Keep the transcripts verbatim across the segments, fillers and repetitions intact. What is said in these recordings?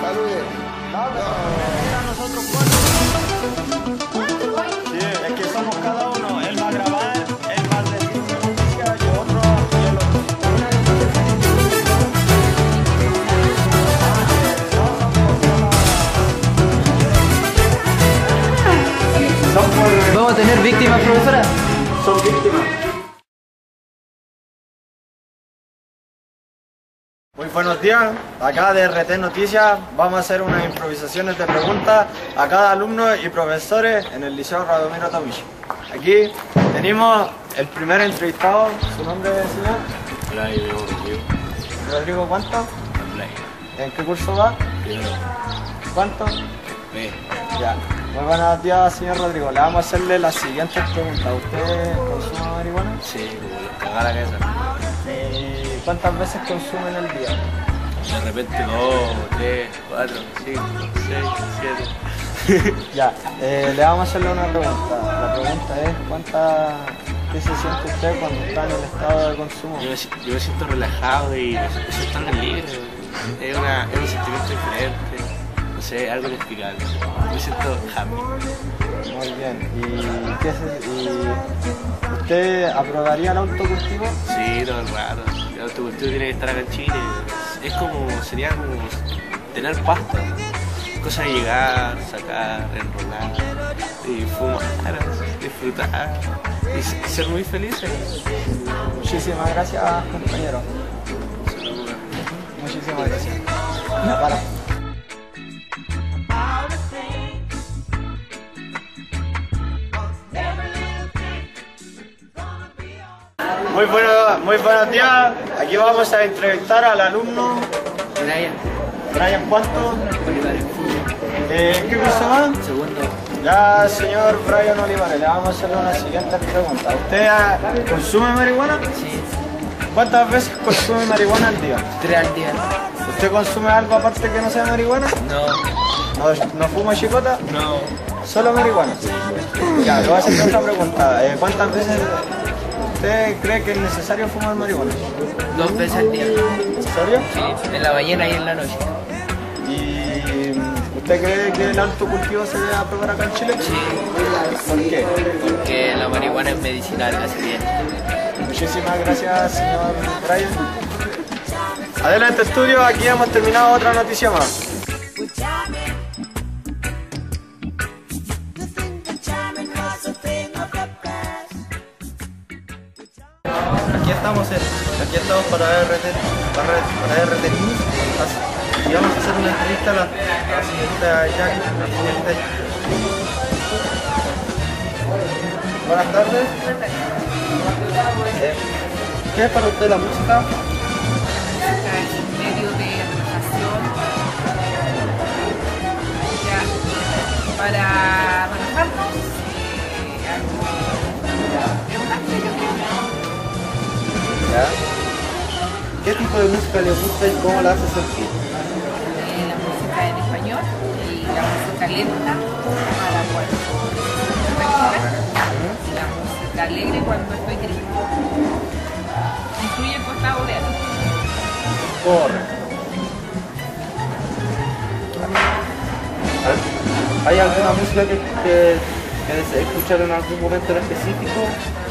Salude. No, pero era nosotros cuatro. Sí, es que somos cada uno. Él va a grabar, él va a decir una noticia y otro y el otro. Son por... ¿Vamos a tener víctimas, profesora? Son víctimas. Muy buenos días, acá de R T Noticias vamos a hacer unas improvisaciones de preguntas a cada alumno y profesores en el Liceo Radomiro Tomichi. Aquí tenemos el primer entrevistado, ¿su nombre, señor? Rodrigo. Rodrigo, ¿cuánto? Blay. ¿En qué curso va? Primero. ¿Cuánto? B. Ya. Muy buenos días, señor Rodrigo. Le vamos a hacerle las siguientes preguntas. ¿Usted consume marihuana? Sí, cagar la cabeza. ¿Y cuántas veces consume en el día? De repente dos, tres, cuatro, cinco, seis, siete. Ya, eh, le vamos a hacerle una pregunta. La pregunta es, ¿cuánta, ¿qué se siente usted cuando está en el estado de consumo? Yo me, yo me siento relajado y me siento tan libre. Es, una, es un sentimiento diferente. No sé, algo inexplicable. Me siento happy. Muy bien. ¿Y, qué se, y usted aprobaría el autocultivo? Sí, todo el rato. El autocultivo tiene que estar acá en Chile. Es como, sería como tener pasta. Cosa de llegar, sacar, enrolar y fumar, disfrutar y ser muy felices. Muchísimas gracias, compañero. Muchísimas gracias. Ya, para. Muy, bueno, muy buenos días. Aquí vamos a entrevistar al alumno Brian. Brian, ¿cuánto? Olivares. Eh, ¿Qué curso va? Segundo. Ya, señor Brian Olivares, le vamos a hacer unas siguientes preguntas. ¿Usted ah, consume marihuana? Sí. ¿Cuántas veces consume marihuana al día? Tres al día. ¿Usted consume algo aparte que no sea marihuana? No. ¿No, no fuma chicota? No. ¿Solo marihuana? Ya, le voy a hacer otra pregunta. Eh, ¿Cuántas veces usted cree que es necesario fumar marihuana? Dos veces al día. ¿En serio? Sí. En la mañana y en la noche. ¿Y usted cree que el autocultivo se debe aprobar acá en Chile? Sí. ¿Por qué? Porque la marihuana es medicinal, hace bien. Muchísimas gracias, señor Brian. Adelante, estudio, aquí hemos terminado otra noticia más. Aquí estamos, en, aquí estamos para R T, para, para R T News, y vamos a hacer una entrevista a la, a la señorita Jackie, la señorita Jackie. Buenas tardes. Eh, ¿Qué es para usted la música? Es un medio de relajación ya, para relajarnos, eh, algo, es un arte, yo creo. ¿Ya? ¿Qué tipo de música le gusta y cómo la hace sentir? Eh, la música en español y la música lenta para cuando estoy tranquila y la música alegre cuando estoy triste. Incluye el estado de ánimo. Correcto. ¿Hay alguna música que, que, que desee escuchar en algún momento en específico?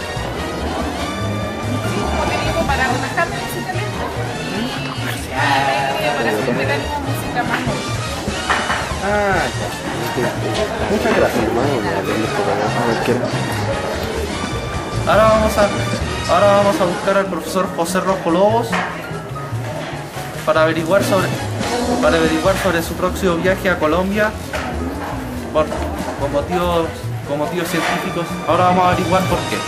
Como te digo, para relajarme música lenta y alegre para subir ánimo música más movida. Ah, ya. Muchas gracias, hermano. Ahora vamos a, ahora vamos a buscar al profesor José Rojo Lobos para averiguar sobre, para averiguar sobre su próximo viaje a Colombia por, con motivos, con motivos científicos. Ahora vamos a averiguar por qué.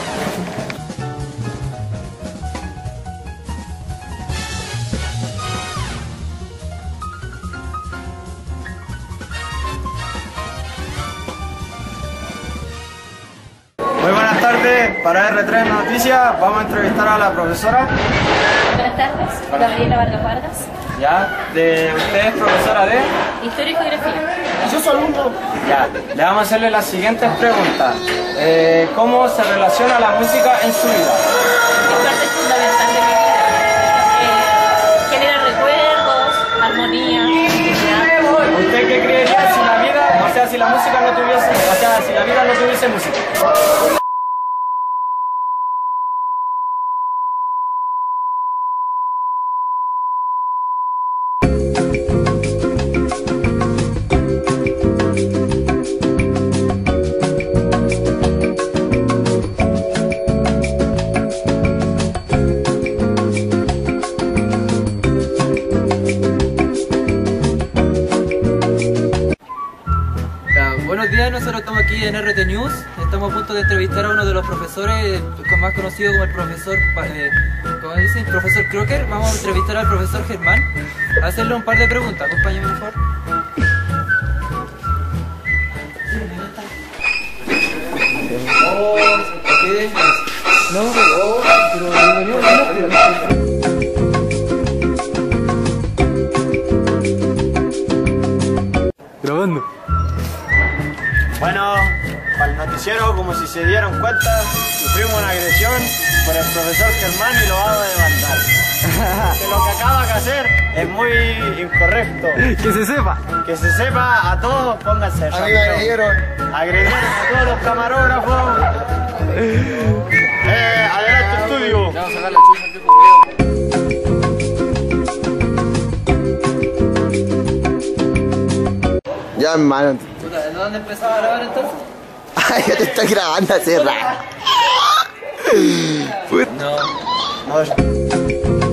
Muy buenas tardes, para R tres Noticias vamos a entrevistar a la profesora. Buenas tardes, Gabriela Vargas Vargas. Ya, de usted es profesora de... Historia y geografía. Yo soy alumno. Ya, le vamos a hacerle las siguientes preguntas. Eh, ¿Cómo se relaciona la música en su vida? Es parte fundamental de mi vida. Eh, genera recuerdos, armonía, felicidad. hacer música. Buenos días, nosotros estamos aquí en R T News. Estamos a punto de entrevistar a uno de los profesores más conocido como el profesor, eh, ¿cómo dicen? Profesor Crocker. Vamos a entrevistar al profesor Germán, a hacerle un par de preguntas. Acompáñame, por favor. Oh, ¿qué? No, oh, pero bienvenido, grabando. Bueno, para el noticiero, como si se dieron cuenta, sufrimos una agresión por el profesor Germán y lo vamos a demandar. Que lo que acaba de hacer es muy incorrecto. Que se sepa. Que se sepa a todos, pónganse. A mí me agredieron. Agredieron a todos los camarógrafos. Eh, adelante, estudio. Vamos a sacar la chucha al viejo culiao. Ya, hermano. ¿De dónde empezaba a grabar entonces? Ay, ya te estoy grabando hace rato. No. No.